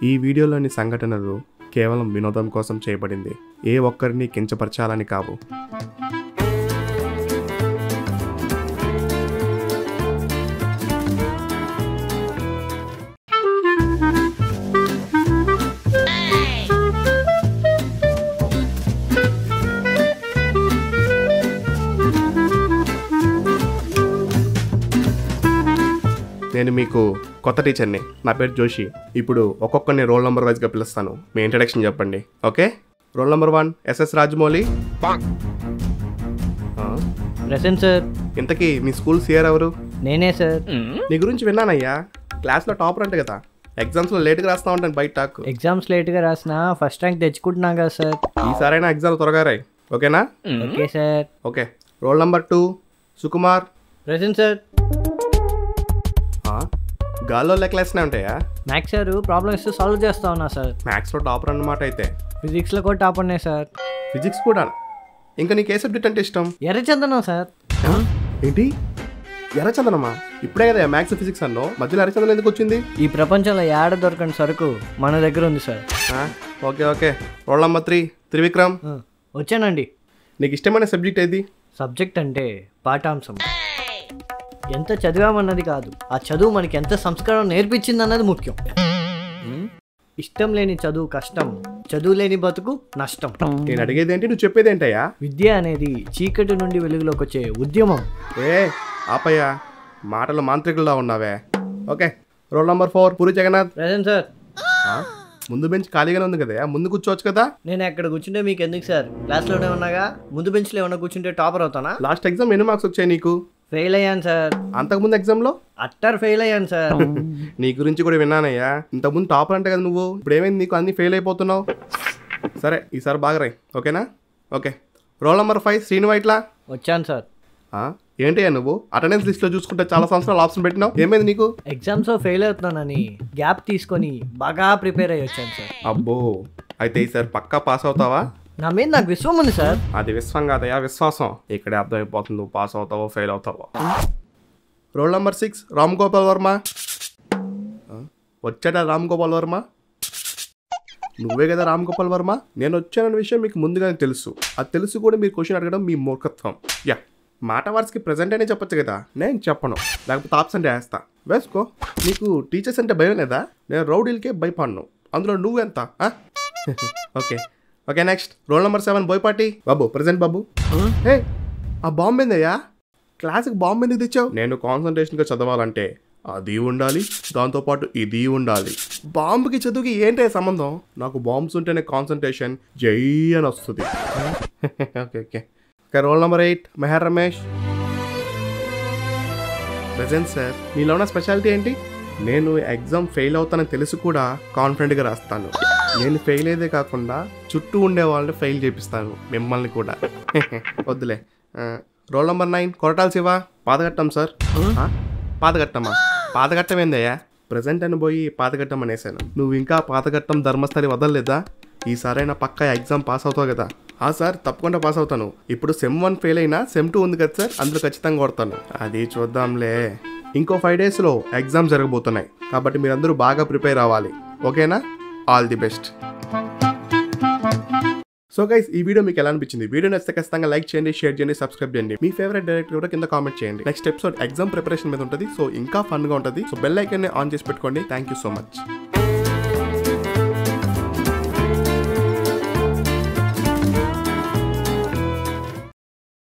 ఈ వీడియోలోని సంఘటనలు కేవలం వినోదం కోసం చేయబడింది, ఏ ఒక్కరిని కించపరచాలని కావు. నేను మీకు కొత్త టీచర్ని. నా పేరు జోషి. ఇప్పుడు ఒక్కొక్కరిని రోల్ నెంబర్ వైజ్గా పిలుస్తాను. మీ ఇంట్రడక్షన్ చెప్పండి. Okay. Roll number 1 SS Rajamouli. Present sir. ఇంతకీ మీ స్కూల్ సిఆర్ ఎవరు? నేనే సార్. నీ గురించి విన్నానయ్యా, క్లాస్లో టాపర్ అంటే కదా. ఎగ్జామ్స్లో లేట్గా రాస్తా ఉంటాను బయట టాక్. ఎగ్జామ్స్ లేట్గా రాసినా ఫస్ట్ ర్యాంక్ తెచ్చుకుంటున్నా కదా సార్. ఈసారైనా ఎగ్జామ్ త్వరగా రాయి, ఓకేనా? Okay sir. Okay. Roll number 2 Sukumar. Present sir. గాల్లో లెక్కలేస్తూనే ఉంటాయా? మ్యాథ్స్ సార్ ప్రాబ్లమ్స్ సాల్వ్ చేస్తా ఉన్నా సార్. మ్యాథ్స్లో టాపర్ అన్నమాట అయితే. ఫిజిక్స్లో కూడా టాప్ ఉన్నాయి సార్. ఫిజిక్స్ కూడా? ఇంకా నీకు ఏ సబ్జెక్ట్ అంటే ఇష్టం? ఎర్రచందనం సార్. ఏంటి ఎర్రచందనమా? ఇప్పుడే కదా మ్యాథ్స్ ఫిజిక్స్ అన్నో, మధ్యలో ఎర్రచందనం ఎందుకు వచ్చింది? ఈ ప్రపంచంలో ఏడ దొరకని సరుకు మన దగ్గర ఉంది sir. Okay okay. Roll number 3 Trivikram. వచ్చానండి. నీకు ఇష్టమైన సబ్జెక్ట్ ఏది? సబ్జెక్ట్ అంటే పాఠాంశం. ఎంత చదివామన్నది కాదు, ఆ చదువు మనకి ఎంత సంస్కారం నేర్పించింది అన్నది ముఖ్యం. ఇష్టం లేని చదువు కష్టం, చదువు లేని బతుకు నష్టం. నేను అడిగేది ఏంటి, నువ్వు చెప్పేది ఏంటయ్యా? విద్య అనేది చీకటి నుండి వెలుగులోకి వచ్చే ఉద్యమం. ఆపయ్యా, మాటలు మాంత్రికుల్లా ఉన్నావే. Okay. Roll number 4 Puri Jagannath. Present sir. ముందు బెంచ్ ఖాళీగానే ఉంది కదా, ముందు కూర్చోవచ్చు కదా. నేను ఎక్కడ కూర్చుంటే మీకు ఎందుకు సార్? క్లాస్లోనే ఉన్నాగా, ముందు బెంచ్లో ఏమన్నా కూర్చుంటే టాపర్ అవుతానా? లాస్ట్ ఎగ్జామ్ ఎన్ని మార్క్స్ వచ్చాయి నీకు? ఫెయిల్ అయ్యాను సార్. అంతకుముందు ఎగ్జామ్లో అట్టర్ ఫెయిల్ అయ్యాను సార్. నీ గురించి కూడా విన్నానయ్యా, ఇంతకుముందు టాపర్ అంటే కదా నువ్వు, ఇప్పుడు ఏమైంది నీకు? అన్ని ఫెయిల్ అయిపోతున్నావు. సరే ఈసారి బాగా రాయి, ఓకేనా? Okay. Roll number 5 Srinu Vaitla. వచ్చాను సార్. ఏంటయ్యా నువ్వు అటెండెన్స్ లిస్ట్లో చూసుకుంటే చాలా సంవత్సరాలు ఆప్షన్ పెట్టినావు, ఏమైంది నీకు? ఎగ్జామ్స్లో ఫెయిల్ అవుతున్నానని గ్యాప్ తీసుకొని బాగా ప్రిపేర్ అయ్యి వచ్చాను సార్. అబ్బో, అయితే ఈసారి పక్కా పాస్ అవుతావా? నా మీద నాకు విశ్వం ఉంది సార్. అది విశ్వం కాదయ్యా, విశ్వాసం. ఇక్కడే అర్థమైపోతుంది నువ్వు పాస్ అవుతావో ఫెయిల్ అవుతావో. Roll number 6 Ram Gopal Varma. వచ్చాడా రామ్ గోపాల్ వర్మ? నువ్వే కదా రామ్ గోపాల్ వర్మ. నేను వచ్చానన్న విషయం మీకు ముందుగానే తెలుసు. అది తెలుసు కూడా మీరు క్వశ్చన్ అడగడం మీ మూర్ఖత్వం. యా, మాట వార్స్కి ప్రజెంట్ అనే చెప్పొచ్చు కదా, నేను చెప్పను. లేకపోతే ఆప్షన్ వేస్తా, వేసుకో. నీకు టీచర్స్ అంటే భయం లేదా? నేను రౌడీలకే భయపడను, అందులో నువ్వెంత? Okay okay. Next roll number 7 Boyapati. బాబు ప్రజెంట్ బాబు. హే, ఆ బాంబు ఏందయ్యా? క్లాస్కి బాంబు ఎందుకు తెచ్చావు? నేను కాన్సన్ట్రేషన్గా చదవాలంటే అది ఉండాలి, దాంతోపాటు ఇది ఉండాలి. బాంబుకి చదువుకి ఏంటే సంబంధం? నాకు బాంబ్స్ ఉంటేనే కాన్సన్ట్రేషన్ జై అని వస్తుంది. Okay okay. Roll number 8 Mehar Ramesh. Present sir. మీలో ఉన్న స్పెషాలిటీ ఏంటి? నేను ఎగ్జామ్ ఫెయిల్ అవుతానని తెలిసి కూడా కాన్ఫిడెంట్గా రాస్తాను. నేను ఫెయిల్ అయ్యేదే కాకుండా చుట్టూ ఉండే వాళ్ళని ఫెయిల్ చేపిస్తాను, మిమ్మల్ని కూడా. వద్దులే. Roll number 9 Koratala Siva. పాతగట్టం సార్. పాతగట్టమా? పాతగట్టం ఏందయ్యా? ప్రజెంట్ అని పోయి పాతగట్టం అనేసాను. నువ్వు ఇంకా పాతగట్టం ధర్మస్థలి వదలలేదా? ఈసారైనా పక్కా ఎగ్జామ్ పాస్ అవుతావు కదా? సార్ తప్పకుండా పాస్ అవుతాను. ఇప్పుడు సెమ్ 1 ఫెయిల్ అయినా సెమ్ 2 ఉంది కదా సార్, అందులో ఖచ్చితంగా కొడతాను. అది చూద్దాంలే. ఇంకో 5 డేస్లో ఎగ్జామ్ జరగబోతున్నాయి కాబట్టి మీరందరూ బాగా ప్రిపేర్ అవ్వాలి, ఓకేనా? All the best. So guys, ఈ వీడియో మీకు ఎలా అనిపించింది? వీడియో నచ్చితే ఖచ్చితంగా లైక్ చేయండి, షేర్ చేయండి, సబ్స్క్రైబ్ చేయండి. మీ ఫేవరెట్ డైరెక్టర్ కూడా కింద కామెంట్ చేయండి. నెక్స్ట్ ఎపిసోడ్ ఎగ్జామ్ ప్రిపరేషన్ మీద ఉంటుంది, సో ఇంకా ఫన్గా ఉంటుంది. సో బెల్ ఐకాన్ని ఆన్ చేసి పెట్టుకోండి. Thank you so much.